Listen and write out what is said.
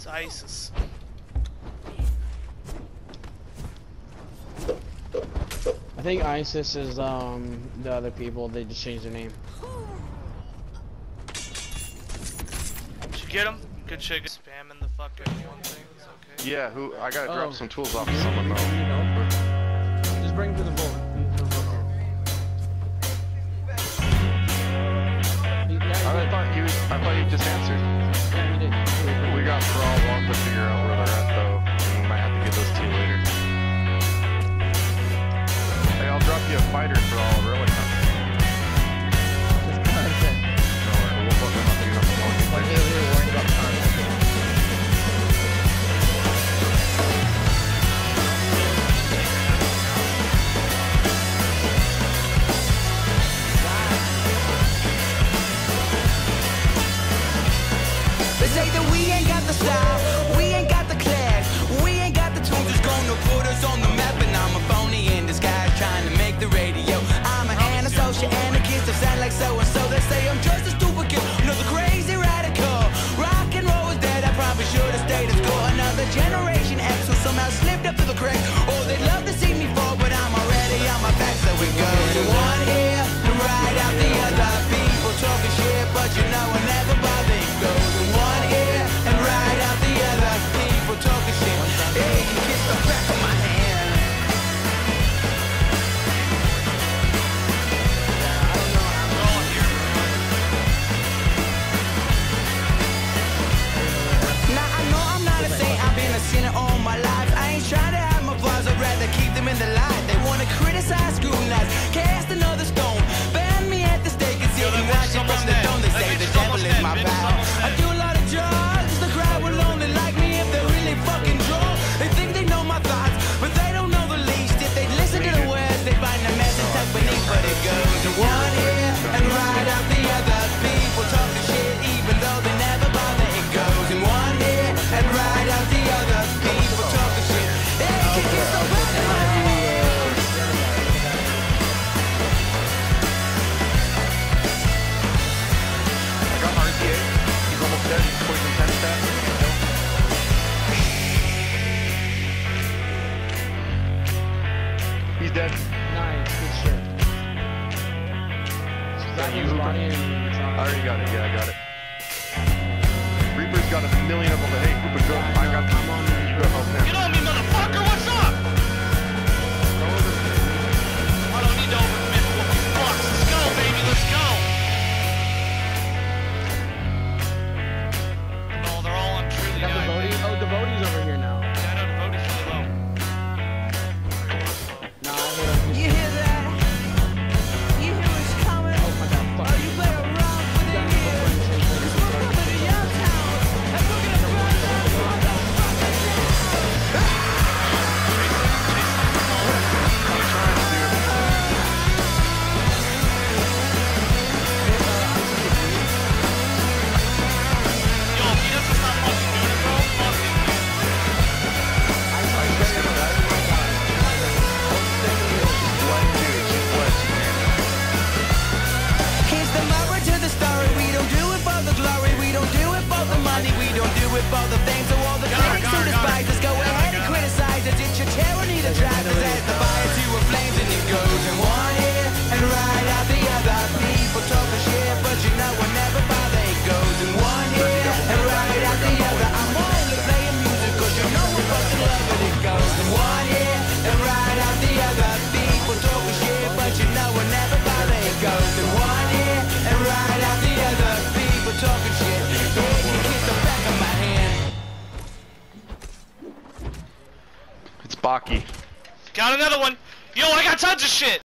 ISIS. I think ISIS is the other people. They just changed their name. Did you get him? Good shit. Spamming the fucking one thing. It's okay. Yeah, who? I gotta drop some tools off to someone though. Just bring him to the vote. I thought you just answered. Yeah, he did. We got Brawl. We'll have to figure out where they're at though. And we might have to give those to you later. Hey, I'll drop you a fighter for all really coming. Just content. No worries, we'll fuck them up and get up the phone. Like they were worried about content. They say that we ain't got the style, we ain't got the class, we ain't got the tools that's gonna put us on the map. And I'm a phony in disguise trying to make the radio. I'm an antisocial and the kids that sound like so and so. They say I'm just a stupid kid, another crazy radical. Rock and roll is dead, I probably should have stayed at school. Another generation X who somehow slipped up to the cracks. Oh, they'd love to see me fall, but I'm already on my back. So it goes to one ear and right out the other. People talking shit, but you know I never bother. It goes to one ear and right out the other. People talking shit. Hey, you kiss the back of my hand. Now I know I'm not a saint, I've been a sinner all my life. I ain't trying to have my flaws, I'd rather keep them in the light. They wanna criticize school nights, cast another stone, ban me at the stake and sit and watch it from the throne. They say the devil is my pal. I do a lot of drugs, the crowd will only like me if they're really fucking drunk. They think they know my thoughts, but they don't know the least. If they listen to the words, they find the message tucked beneath. But it goes to one ear and right out the other. People talk the shit even though they never bother. It goes in one ear and right out the other. People talk the shit. Hey, kick it so back in my head. I got RTA. He's almost dead. He's poison 10 stats. He's dead. Nice, good shit. That you, his Hooper? body and I already got it. Yeah, I got it. Reaper's got a million of them. Hey, Hooper, go. I got them. You go help him. Get on me, motherfucker! What's up? I don't need to overcommit for fucks. Let's go, baby. Let's go. No, they're all on truly. got the Bodie. Oh, the Bodie's over here now. Yeah, I know the vote is really low. Nah, I hit him. You hear that? You hear what's coming? Oh my god, fuck. Oh, you better run for the years. Cause we're coming to your town. And we're gonna burn that motherfucker down. Yo, if he doesn't stop fucking doing it, bro, fuck him. Here's the moral to the story. We don't do it for the glory. We don't do it for the money. We don't do it for the fame. So all the critics who despise us, go ahead and criticize us. It's your tyranny that drives us as the fire to a flames. And it goes in one ear and right out the other. People talking shit, but you know I never bother. It goes in one ear and right out the other. I'm only playing music cause you know I fucking love it. It goes in one ear and right out the other. People talking shit, but you know I never bother. It goes in one ear and right out the other. People talking shit. Yeah, you kiss the back of my hand. It's Baki. Got another one. Yo, I got tons of shit.